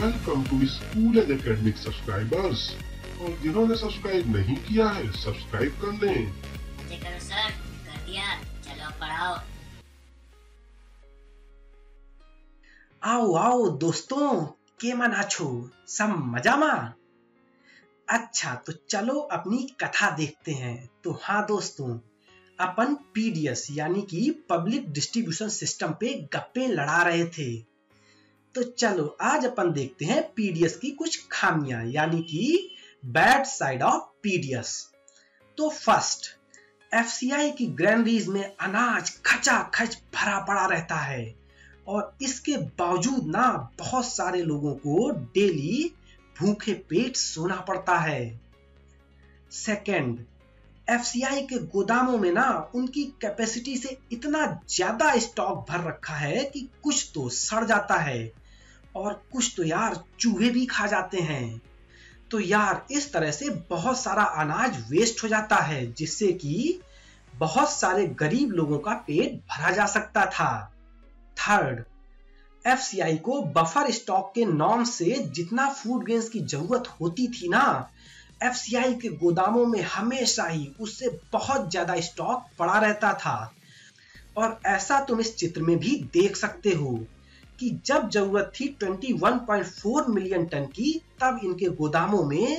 Welcome to school and academic subscribers. और जिन्होंने subscribe नहीं किया है सब्सक्राइब कर लें। जी करो सर, कर दिया। चलो पढ़ाओ। आओ आओ दोस्तों, केमन आछो? सब मजामा? अच्छा तो चलो अपनी कथा देखते हैं। तो हाँ दोस्तों, अपन पीडीएस यानी कि पब्लिक डिस्ट्रीब्यूशन सिस्टम पे गप्पे लड़ा रहे थे। तो चलो आज अपन देखते हैं पीडीएस की कुछ खामियां यानी कि बैड साइड ऑफ पीडीएस। तो फर्स्ट, एफसीआई की ग्रैनरीज में अनाज खचाखच भरा पड़ा रहता है और इसके बावजूद ना बहुत सारे लोगों को डेली भूखे पेट सोना पड़ता है। सेकंड, एफसीआई के गोदामों में ना उनकी कैपेसिटी से इतना ज्यादा स्टॉक भर रखा है कि कुछ तो सड़ जाता है और कुछ तो यार चूहे भी खा जाते हैं। तो यार इस तरह से बहुत सारा अनाज वेस्ट हो जाता है जिससे कि बहुत सारे गरीब लोगों का पेट भरा जा सकता था। थर्ड, एफसीआई को बफर स्टॉक के नॉर्म से जितना फूड ग्रेन्स की जरूरत होती थी ना, एफसीआई के गोदामों में हमेशा ही उससे बहुत ज्यादा स्टॉक पड़ा रहता था। और ऐसा तुम इस चित्र में भी देख सकते हो कि जब जरूरत थी 21.4 मिलियन टन की, तब इनके गोदामों में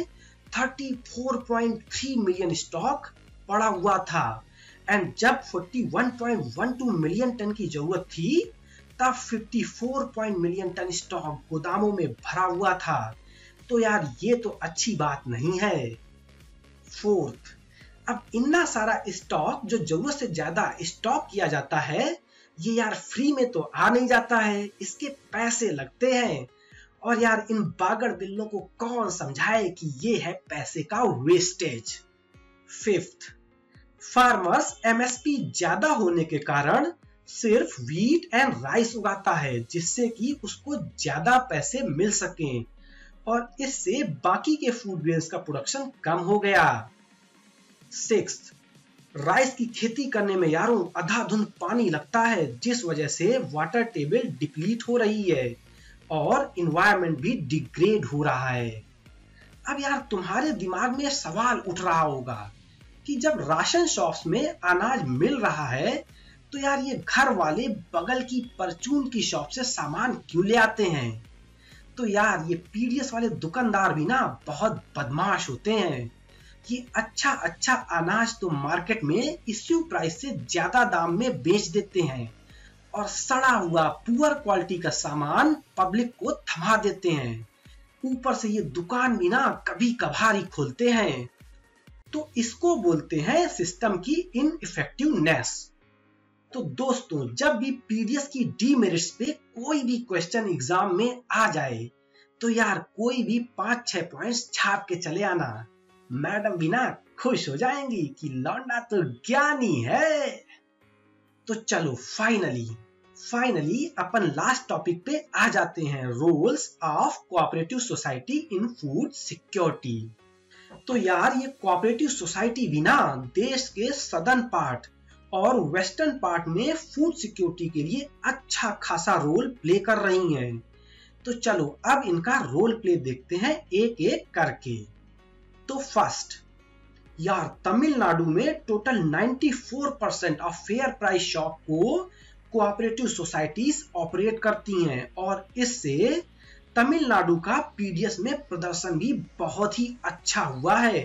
34.3 मिलियन स्टॉक पड़ा हुआ था। एंड जब 41.12 मिलियन टन की जरूरत थी, तब 54 मिलियन टन स्टॉक गोदामों में भरा हुआ था। तो यार ये तो अच्छी बात नहीं है। फोर्थ, अब इतना सारा स्टॉक जो जरूरत से ज्यादा स्टॉक किया जाता है, ये यार फ्री में तो आ नहीं जाता है, इसके पैसे लगते हैं। और यार इन बागड़ बिल्लों को कौन समझाए कि ये है पैसे का वेस्टेज। फिफ्थ, फार्मर्स एमएसपी ज्यादा होने के कारण सिर्फ व्हीट एंड राइस उगाता है जिससे कि उसको ज्यादा पैसे मिल सकें और इससे बाकी के फूड ग्रेन्स का प्रोडक्शन कम हो गया। सिक्स्थ, राइस की खेती करने में यारों अंधाधुंध पानी लगता है जिस वजह से वाटर टेबल डिप्लीट हो रही है और इन्वायरमेंट भी डिग्रेड हो रहा है। अब यार तुम्हारे दिमाग में सवाल उठ रहा होगा कि जब राशन शॉप्स में अनाज मिल रहा है तो यार ये घर वाले बगल की परचून की शॉप से सामान क्यों ले आते हैं? तो यार ये पीडीएस वाले दुकानदार भी ना बहुत बदमाश होते हैं। ये अच्छा अनाज तो मार्केट में इश्यू प्राइस से ज्यादा दाम में बेच देते हैं और सड़ा हुआ पुअर क्वालिटी का सामान पब्लिक को थमा देते हैं। ऊपर से ये दुकान भी ना कभी कभार ही खोलते हैं। तो इसको बोलते हैं सिस्टम की इनइफेक्टिवनेस। तो दोस्तों, जब भी पीडीएस की डीमेरिट्स पे कोई भी क्वेश्चन एग्जाम में आ जाए तो यार कोई भी 5-6 पॉइंट्स छाप के चले आना। मैडम भी ना खुश हो जाएंगी कि लौंडा तो ज्ञानी है। तो चलो फाइनली अपन लास्ट टॉपिक पे आ जाते हैं, roles of cooperative society in food security. तो यार ये कोऑपरेटिव सोसाइटी भी ना देश के सदर्न पार्ट और वेस्टर्न पार्ट में फूड सिक्योरिटी के लिए अच्छा खासा रोल प्ले कर रही हैं। तो चलो अब इनका रोल प्ले देखते हैं एक एक करके। तो फर्स्ट, यार तमिलनाडु में total 94% of fair price shop को कोऑपरेटिव सोसाइटीज ऑपरेट करती हैं और इससे तमिलनाडु का पीडीएस में प्रदर्शन भी बहुत ही अच्छा हुआ है।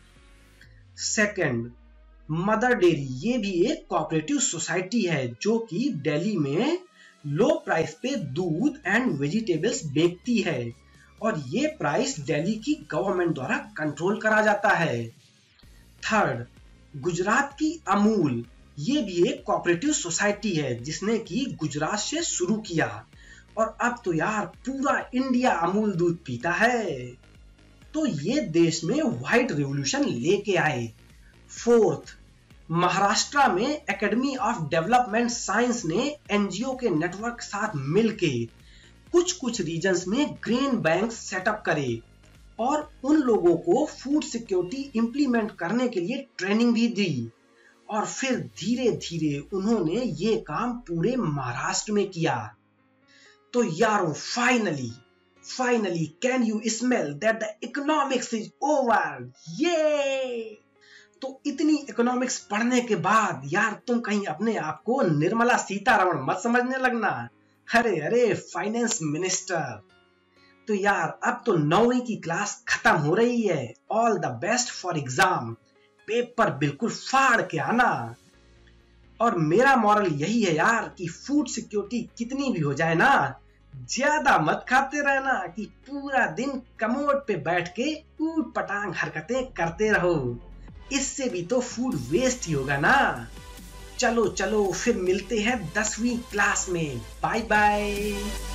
सेकंड, मदर डेयरी ये भी एक कोऑपरेटिव सोसाइटी है जो कि दिल्ली में लो प्राइस पे दूध एंड वेजिटेबल्स बेचती है और ये प्राइस दिल्ली की गवर्नमेंट द्वारा कंट्रोल करा जाता है। थर्ड, गुजरात की अमूल ये भी एक कोऑपरेटिव सोसाइटी है जिसने कि गुजरात से शुरू किया और अब तो यार पूरा इंडिया अमूल दूध पीता है। तो ये देश में व्हाइट रिवॉल्यूशन लेके आए। फोर्थ, महाराष्ट्र में एकेडमी ऑफ डेवलपमेंट साइंस ने एनजीओ के नेटवर्क साथ मिलके कुछ रीजन्स में ग्रेन बैंक सेटअप करे और उन लोगों को फूड सिक्योरिटी इंप्लीमेंट करने के लिए ट्रेनिंग भी दी और फिर धीरे धीरे उन्होंने ये काम पूरे महाराष्ट्र में किया। तो यारों Finally, can you smell that the economics is over? ये तो इतनी इकोनॉमिक्स पढ़ने के बाद यार तुम कहीं अपने आप को निर्मला सीतारमण मत समझने लगना। अरे अरे फाइनेंस मिनिस्टर। तो यार अब तो 9वीं की क्लास खत्म हो रही है। All the best for exam. Paper बिल्कुल फाड़ के आना। और मेरा मॉरल यही है यार कि फूड सिक्योरिटी कितनी भी हो जाए ना, ज्यादा मत खाते रहना कि पूरा दिन कमोड पे बैठ के ऊट पटांग हरकतें करते रहो। इससे भी तो फूड वेस्ट ही होगा ना। चलो चलो फिर मिलते हैं 10वीं क्लास में। Bye bye.